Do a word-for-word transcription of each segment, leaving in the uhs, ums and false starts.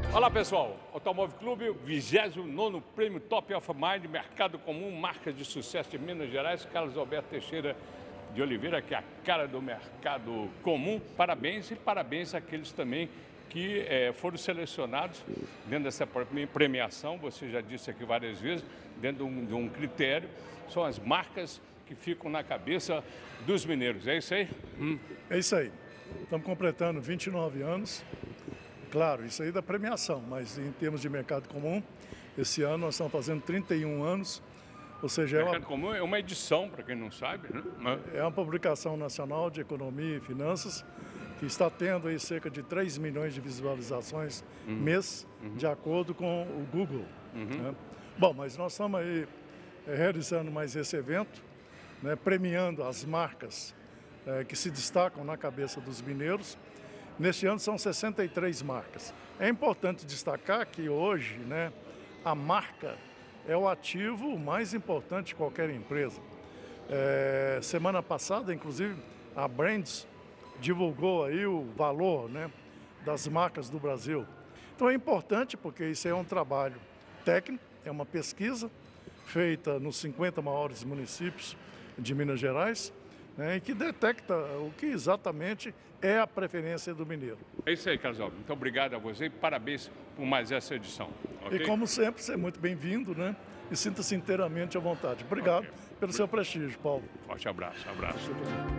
Olá pessoal, Automóvel Clube, vigésimo nono Prêmio Top of Mind, Mercado Comum, marcas de sucesso de Minas Gerais, Carlos Alberto Teixeira de Oliveira, que é a cara do mercado comum. Parabéns e parabéns àqueles também que eh, foram selecionados dentro dessa premiação, você já disse aqui várias vezes, dentro de um, de um critério, são as marcas que ficam na cabeça dos mineiros, é isso aí? Hum. É isso aí, estamos completando vinte e nove anos. Claro, isso aí da premiação, mas em termos de mercado comum, esse ano nós estamos fazendo trinta e um anos, ou seja... Mercado é uma, comum é uma edição, para quem não sabe, né? É uma publicação nacional de economia e finanças, que está tendo aí cerca de três milhões de visualizações uhum. mês, uhum. de acordo com o Google. Uhum. Né? Bom, mas nós estamos aí é, realizando mais esse evento, né, premiando as marcas é, que se destacam na cabeça dos mineiros. Neste ano são sessenta e três marcas. É importante destacar que hoje, né, a marca é o ativo mais importante de qualquer empresa. É, semana passada, inclusive, a Brands divulgou aí o valor, né, das marcas do Brasil. Então é importante porque isso é um trabalho técnico, é uma pesquisa feita nos cinquenta maiores municípios de Minas Gerais, né, e que detecta o que exatamente é a preferência do mineiro. É isso aí, Carlos Alberto. Muito obrigado a você e parabéns por mais essa edição. Okay? E como sempre, você é muito bem-vindo, né? E sinta-se inteiramente à vontade. Obrigado okay. pelo seu prestígio, Paulo. Forte abraço, abraço.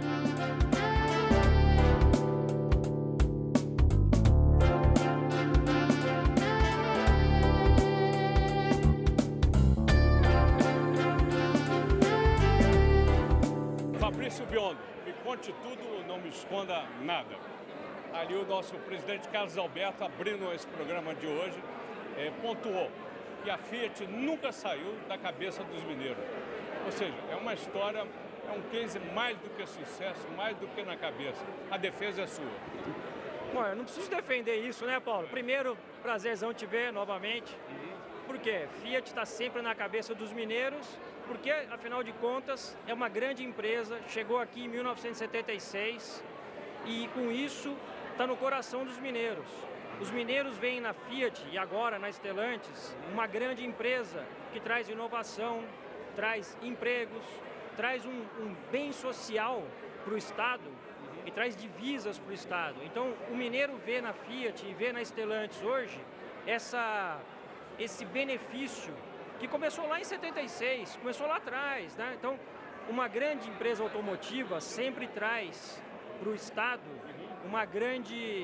Fabrício Biondo, me conte tudo, não me esconda nada. Ali o nosso presidente Carlos Alberto, abrindo esse programa de hoje, é, pontuou que a Fiat nunca saiu da cabeça dos mineiros. Ou seja, é uma história, é um case mais do que sucesso, mais do que na cabeça. A defesa é sua. Bom, eu não preciso defender isso, né, Paulo? Primeiro, prazerzão te ver novamente. Uhum. Por quê? Fiat está sempre na cabeça dos mineiros, porque, afinal de contas, é uma grande empresa, chegou aqui em mil novecentos e setenta e seis e, com isso, está no coração dos mineiros. Os mineiros veem na Fiat e agora na Stellantis uma grande empresa que traz inovação, traz empregos, traz um, um bem social para o Estado e traz divisas para o Estado. Então, o mineiro vê na Fiat e vê na Stellantis hoje essa, esse benefício que começou lá em setenta e seis, começou lá atrás, né? Então, uma grande empresa automotiva sempre traz para o Estado uma grande,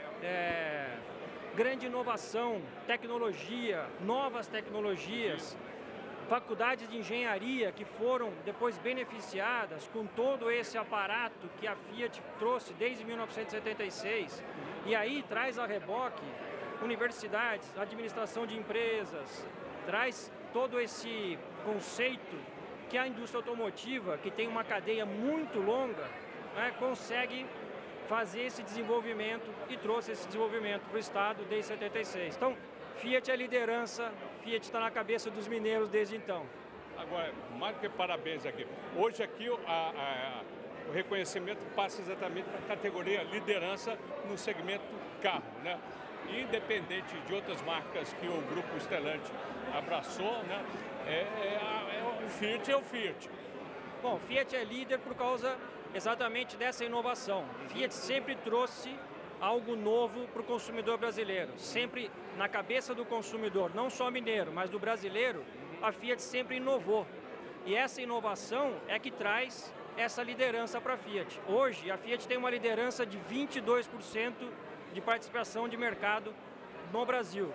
é, grande inovação, tecnologia, novas tecnologias, faculdades de engenharia que foram depois beneficiadas com todo esse aparato que a Fiat trouxe desde mil novecentos e setenta e seis. E aí traz a reboque universidades, administração de empresas, traz todo esse conceito que a indústria automotiva, que tem uma cadeia muito longa, né, consegue fazer esse desenvolvimento e trouxe esse desenvolvimento para o Estado desde setenta e seis. Então, Fiat é liderança, Fiat está na cabeça dos mineiros desde então. Agora, mais que parabéns aqui. Hoje aqui a, a, o reconhecimento passa exatamente para a categoria liderança no segmento carro, né? Independente de outras marcas que o grupo Stellantis abraçou, né? É, é, é, o Fiat é o Fiat. Bom, Fiat é líder por causa exatamente dessa inovação. Fiat sempre trouxe algo novo para o consumidor brasileiro, sempre na cabeça do consumidor, não só mineiro, mas do brasileiro, a Fiat sempre inovou. E essa inovação é que traz essa liderança para a Fiat. Hoje, a Fiat tem uma liderança de vinte e dois por cento de participação de mercado no Brasil.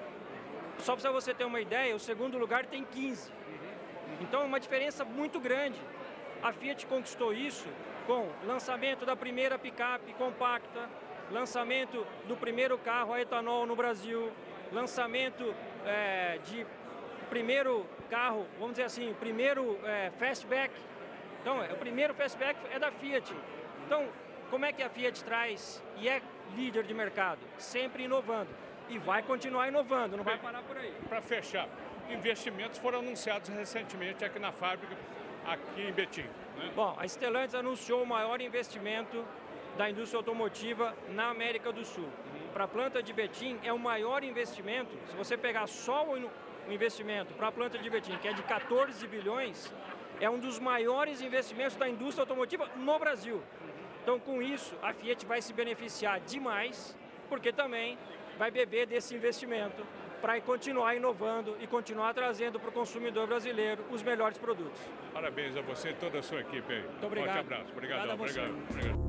Só para você ter uma ideia, o segundo lugar tem quinze. Então é uma diferença muito grande. A Fiat conquistou isso com lançamento da primeira picape compacta, lançamento do primeiro carro a etanol no Brasil, lançamento é, de primeiro carro, vamos dizer assim, primeiro é, fastback. Então, é, o primeiro fastback é da Fiat. Então, como é que a Fiat traz e é líder de mercado? Sempre inovando. E vai continuar inovando, não vai parar por aí. Para fechar, investimentos foram anunciados recentemente aqui na fábrica, aqui em Betim, né? Bom, a Stellantis anunciou o maior investimento da indústria automotiva na América do Sul. Uhum. para a planta de Betim é o maior investimento. Se você pegar só o investimento para a planta de Betim, que é de quatorze bilhões, é um dos maiores investimentos da indústria automotiva no Brasil. Então, com isso, a Fiat vai se beneficiar demais, porque também vai beber desse investimento para continuar inovando e continuar trazendo para o consumidor brasileiro os melhores produtos. Parabéns a você e toda a sua equipe aí. Muito obrigado. Forte abraço. Obrigado. Obrigado. Obrigado.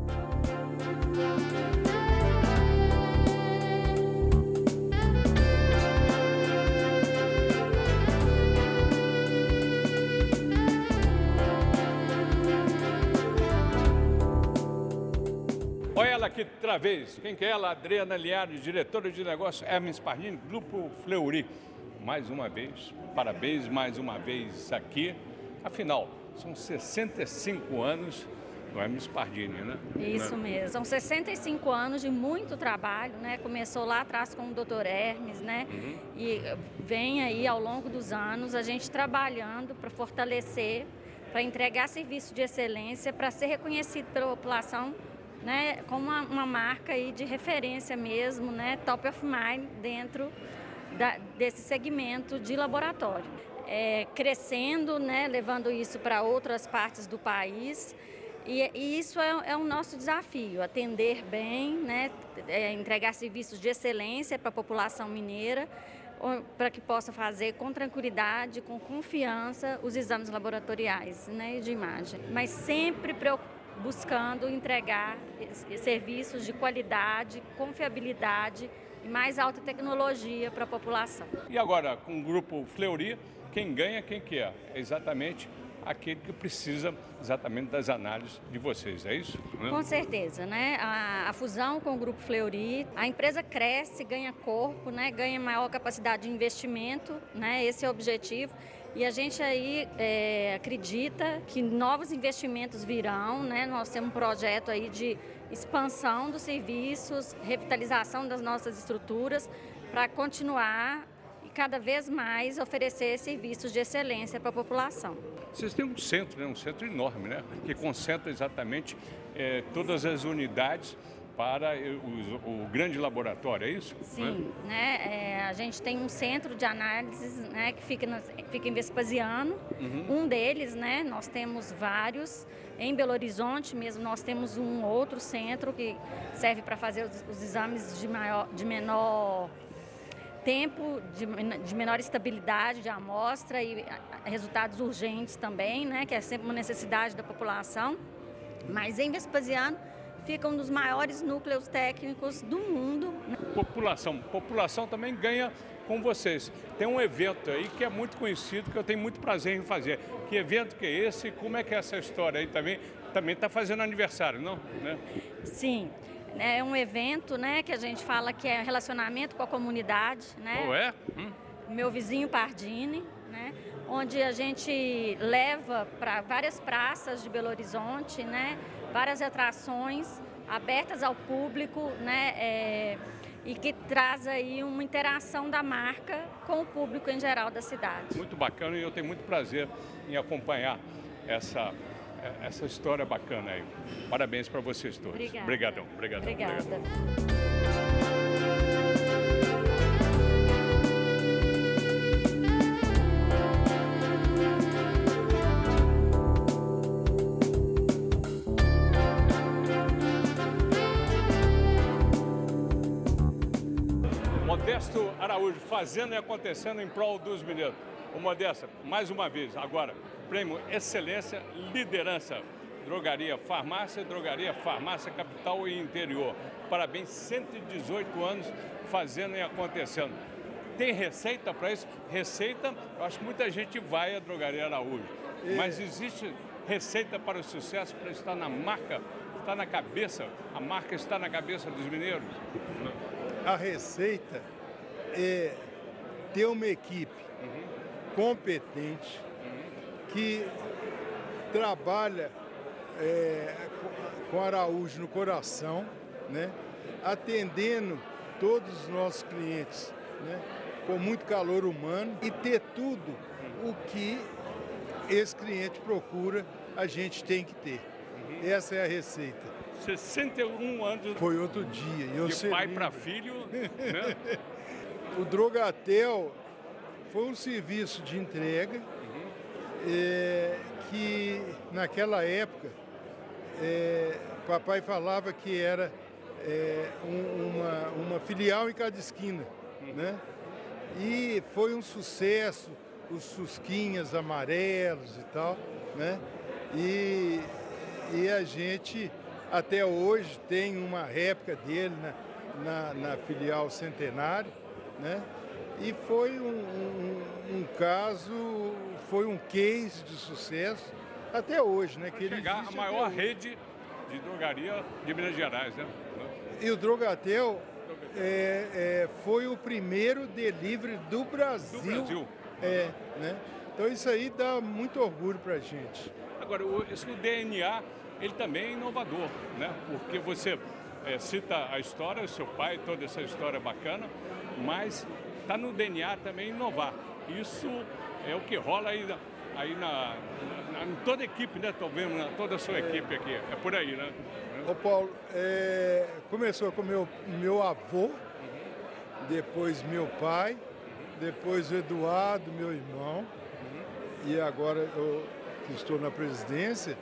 Olha ela aqui outra vez. Quem que é ela? Adriana Liares, diretora de negócio Hermes Pardini, Grupo Fleury. Mais uma vez, parabéns mais uma vez aqui. Afinal, são sessenta e cinco anos do Hermes Pardini, né? Isso mesmo. São sessenta e cinco anos de muito trabalho, né? Começou lá atrás com o doutor Hermes, né? Uhum. E vem aí ao longo dos anos a gente trabalhando para fortalecer, para entregar serviço de excelência, para ser reconhecido pela população, né, como uma, uma marca aí de referência mesmo, né, top of mind dentro da, desse segmento de laboratório. É, crescendo, né, levando isso para outras partes do país e, e isso é, é o nosso desafio, atender bem, né, é, entregar serviços de excelência para a população mineira, para que possa fazer com tranquilidade, com confiança, os exames laboratoriais, né, de imagem, mas sempre preocupado buscando entregar serviços de qualidade, confiabilidade e mais alta tecnologia para a população. E agora, com o Grupo Fleury, quem ganha, quem que é? É exatamente aquele que precisa exatamente das análises de vocês, é isso? Né? Com certeza, né? A, a fusão com o Grupo Fleury, a empresa cresce, ganha corpo, né? Ganha maior capacidade de investimento, né? Esse é o objetivo. E a gente aí é, acredita que novos investimentos virão, né? Nós temos um projeto aí de expansão dos serviços, revitalização das nossas estruturas para continuar e cada vez mais oferecer serviços de excelência para a população. Vocês têm um centro, né? Um centro enorme, né? Que concentra exatamente é, todas as unidades para o, o grande laboratório, é isso? Sim, né? né? É, a gente tem um centro de análises, né, que fica, na, fica em Vespasiano, uhum. um deles, né, nós temos vários, em Belo Horizonte mesmo nós temos um outro centro que serve para fazer os, os exames de, maior, de menor tempo, de, de menor estabilidade de amostra e resultados urgentes também, né, que é sempre uma necessidade da população, mas em Vespasiano fica um dos maiores núcleos técnicos do mundo. População. População também ganha com vocês. Tem um evento aí que é muito conhecido, que eu tenho muito prazer em fazer. Que evento que é esse? Como é que é essa história aí também? Também está fazendo aniversário, não? Né? Sim. É um evento, né, que a gente fala que é relacionamento com a comunidade. Né? Oh, é? Hum. Meu vizinho Pardini, né? Onde a gente leva para várias praças de Belo Horizonte, né? Várias atrações abertas ao público, né, é, e que traz aí uma interação da marca com o público em geral da cidade. Muito bacana e eu tenho muito prazer em acompanhar essa, essa história bacana aí. Parabéns para vocês todos. Obrigada. Obrigadão. Obrigadão. Obrigada. Obrigado. Modesto Araújo, fazendo e acontecendo em prol dos mineiros. O Modesto, mais uma vez, agora, prêmio Excelência, Liderança. Drogaria, farmácia, drogaria, farmácia, capital e interior. Parabéns, cento e dezoito anos fazendo e acontecendo. Tem receita para isso? Receita, eu acho que muita gente vai à Drogaria Araújo. E... Mas existe receita para o sucesso, para estar na marca, está na cabeça, a marca está na cabeça dos mineiros? A receita é ter uma equipe uhum. competente uhum. que trabalha é, com Araújo no coração, né? Atendendo todos os nossos clientes, né? Com muito calor humano e ter tudo uhum. o que esse cliente procura, a gente tem que ter. Uhum. Essa é a receita. sessenta e um anos. Foi outro dia. Eu de pai para filho, né? O Drogatel foi um serviço de entrega uhum. é, que, naquela época, é, papai falava que era é, um, uma, uma filial em cada esquina, uhum. né? E foi um sucesso, os susquinhas amarelos e tal, né? E, e a gente, até hoje, tem uma réplica dele na, na, na filial Centenário, né? E foi um, um, um caso, foi um case de sucesso até hoje, né? Que ele chegar a maior rede de drogaria de Minas Gerais, né? E o Drogatel é, é, foi o primeiro delivery do Brasil. Do Brasil. É, né? Então isso aí dá muito orgulho pra gente. Agora, o, esse o D N A, ele também é inovador, né? Porque você é, cita a história, o seu pai, toda essa história bacana, mas está no D N A também inovar. Isso é o que rola aí, aí na, na, em toda a equipe, né? Estou vendo na, toda a sua equipe aqui, é por aí, né? Ô Paulo, é, começou com meu, meu avô, uhum. depois meu pai, depois o Eduardo, meu irmão, uhum. e agora eu que estou na presidência,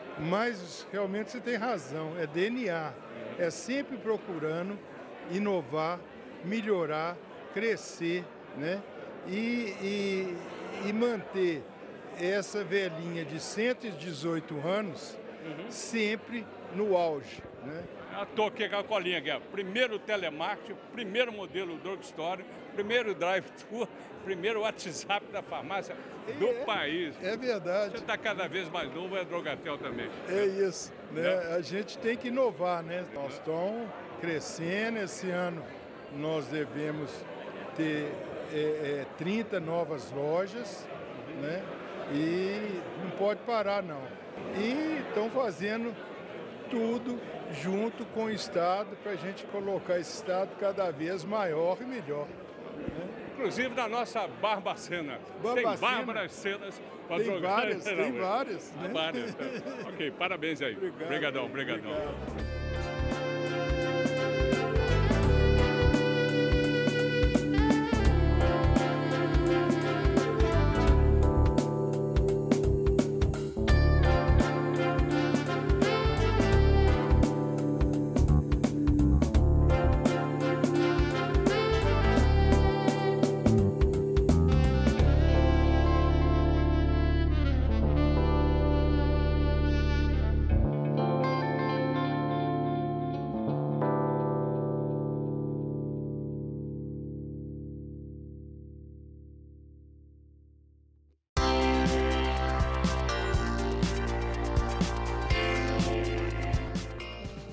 mas realmente você tem razão, é D N A, é sempre procurando inovar, melhorar, crescer, né? E, e, e manter essa velhinha de cento e dezoito anos uhum. sempre no auge, né? Estou aqui com a colinha aqui, ó. Primeiro telemarketing, primeiro modelo drugstore, primeiro drive-thru, primeiro WhatsApp da farmácia do é, país. É verdade. Você está cada vez mais novo, é Drogatel também. É isso, né? É. A gente tem que inovar, né? Nós estamos crescendo, esse ano nós devemos ter é, é, trinta novas lojas, uhum. né? E não pode parar, não. E estão fazendo tudo junto com o Estado para a gente colocar esse Estado cada vez maior e melhor. Né? Inclusive na nossa Barbacena. Barbacena. Tem bárbaras cenas para Tem várias, tem várias. Né? Várias. Ok, parabéns aí. Obrigado. Obrigadão, obrigadão. Obrigado.